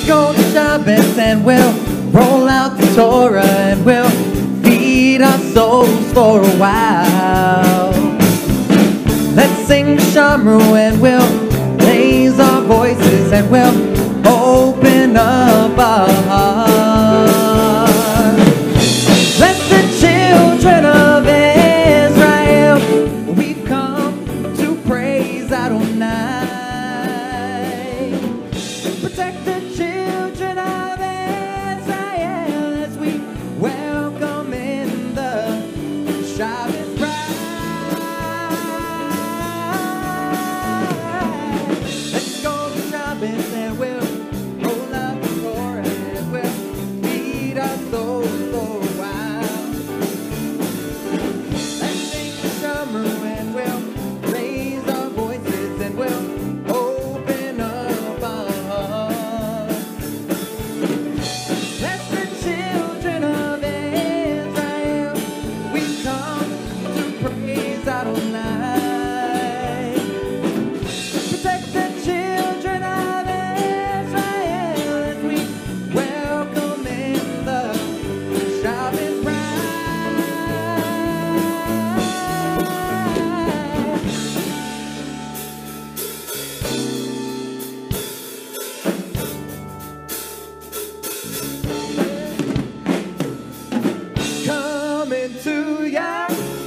go to Shabbos and we'll roll out the Torah and we'll feed our souls for a while. Let's sing Shamru and we'll raise our voices and we'll open up our hearts. Blessed children of Israel, we've come to praise Adonai. Protect the children of Israel as we welcome in the Shabbos bride. Let's go to Shabbos and we'll roll up the Torah and we'll feed our souls for a while. Let's sing the Shamru and we'll raise our voices and we'll open up our hearts. Bless the children of Israel, we've come to praise Adonai. Protect the children of Israel as we welcome in the Shabbos bride. Coming to ya,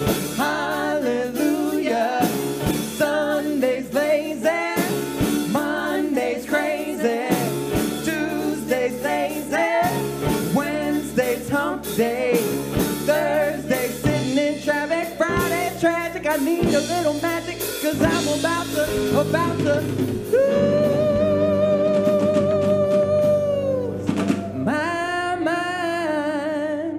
hallelujah. Sunday's lazy, Monday's crazy, Tuesday's lazy, Wednesday's hump day, Thursday's sitting in traffic, Friday's tragic. I need a little magic, 'cause I'm about to lose my mind.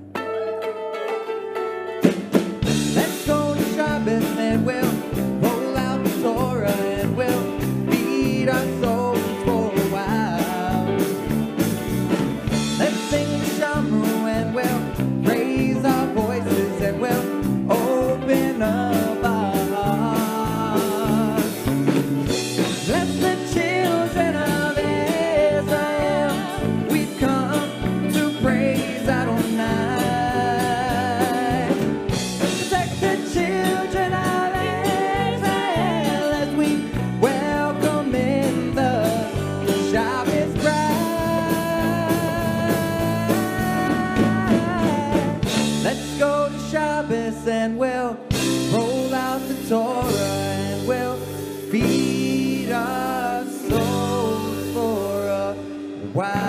Let's go to Shabbos and we'll roll out the Torah and we'll feed our souls for a while. Let's sing Shamru and we'll raise our voices and we'll open up our hearts. Bless the children of Israel, we've come to praise Adonai. Protect the children of Israel as we welcome in the Shabbos bride. Let's go to Shabbos and we'll roll out the Torah and we'll feed our souls for a while.